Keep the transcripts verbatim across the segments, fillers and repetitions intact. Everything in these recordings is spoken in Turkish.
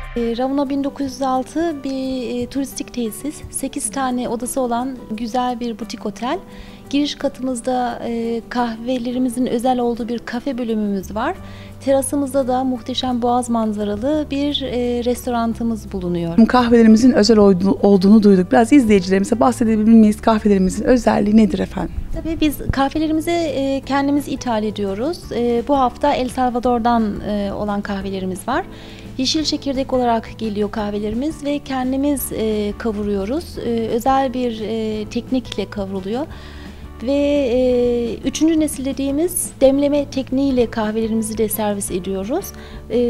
E, Ravuna bin dokuz yüz altı bir e, turistik tesis. sekiz tane odası olan güzel bir butik otel. Giriş katımızda e, kahvelerimizin özel olduğu bir kafe bölümümüz var. Terasımızda da muhteşem boğaz manzaralı bir e, restoranımız bulunuyor. Kahvelerimizin özel olduğunu duyduk. Biraz izleyicilerimize bahsedebilir miyiz? Kahvelerimizin özelliği nedir efendim? Tabii biz kahvelerimizi e, kendimiz ithal ediyoruz. E, bu hafta El Salvador'dan e, olan kahvelerimiz var. Yeşil çekirdek olarak geliyor kahvelerimiz ve kendimiz e, kavuruyoruz. E, özel bir e, teknikle kavruluyor. Ve e, üçüncü nesil dediğimiz demleme tekniğiyle kahvelerimizi de servis ediyoruz. E,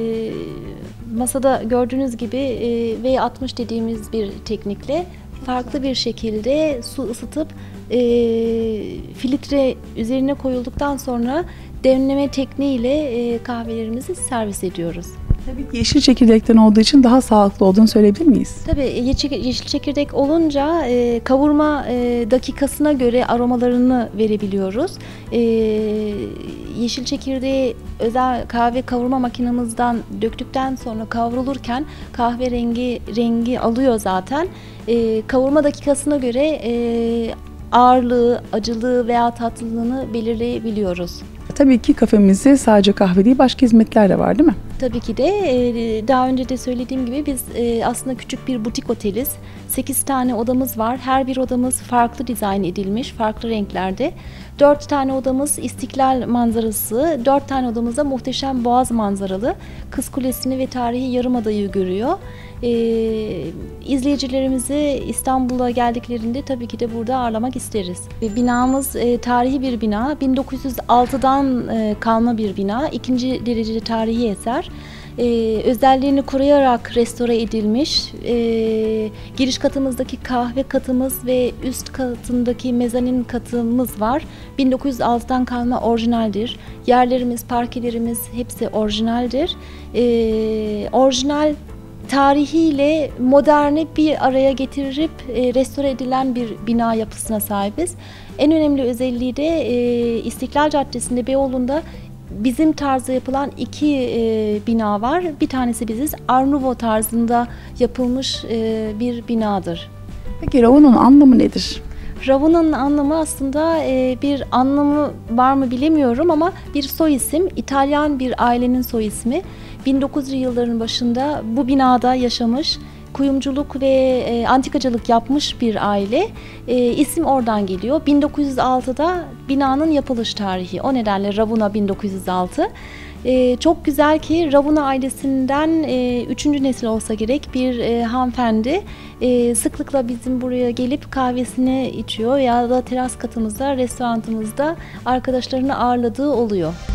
masada gördüğünüz gibi e, V altmış dediğimiz bir teknikle farklı bir şekilde su ısıtıp e, filtre üzerine koyulduktan sonra demleme tekniğiyle e, kahvelerimizi servis ediyoruz. Tabii ki yeşil çekirdekten olduğu için daha sağlıklı olduğunu söyleyebilir miyiz? Tabii yeşil çekirdek olunca e, kavurma e, dakikasına göre aromalarını verebiliyoruz. E, yeşil çekirdeği özel kahve kavurma makinamızdan döktükten sonra kavrulurken kahverengi rengi alıyor zaten. E, kavurma dakikasına göre e, ağırlığı, acılığı veya tatlılığını belirleyebiliyoruz. Tabii ki kafemizde sadece kahve değil, başka hizmetler de var değil mi? Tabii ki de daha önce de söylediğim gibi biz aslında küçük bir butik oteliz. sekiz tane odamız var. Her bir odamız farklı dizayn edilmiş, farklı renklerde. dört tane odamız istiklal manzarası, dört tane odamızda muhteşem boğaz manzaralı. Kız Kulesi'ni ve tarihi Yarımada'yı görüyor. Ee, izleyicilerimizi İstanbul'a geldiklerinde tabii ki de burada ağırlamak isteriz. Binamız e, tarihi bir bina. bin dokuz yüz altıdan e, kalma bir bina. İkinci derecede tarihi eser. Ee, özelliğini koruyarak restore edilmiş. Ee, giriş katımızdaki kahve katımız ve üst katındaki mezanin katımız var. bin dokuz yüz altıdan kalma orijinaldir. Yerlerimiz, parkelerimiz hepsi orijinaldir. Ee, orijinal tarihiyle moderni bir araya getirip e, restore edilen bir bina yapısına sahibiz. En önemli özelliği de e, İstiklal Caddesi'nde Beyoğlu'nda bizim tarzda yapılan iki e, bina var. Bir tanesi biziz. Art Nouveau tarzında yapılmış e, bir binadır. Peki Ravuna'nın anlamı nedir? Ravuna'nın anlamı aslında e, bir anlamı var mı bilemiyorum ama bir soy isim. İtalyan bir ailenin soy ismi. bin dokuz yüzlü yılların başında bu binada yaşamış, kuyumculuk ve e, antikacılık yapmış bir aile. E, isim oradan geliyor. bin dokuz yüz altıda binanın yapılış tarihi. O nedenle Ravuna bin dokuz yüz altı. E, çok güzel ki Ravuna ailesinden e, üçüncü nesil olsa gerek bir e, hanımefendi e, sıklıkla bizim buraya gelip kahvesini içiyor ya da teras katımızda, restoranımızda arkadaşlarını ağırladığı oluyor.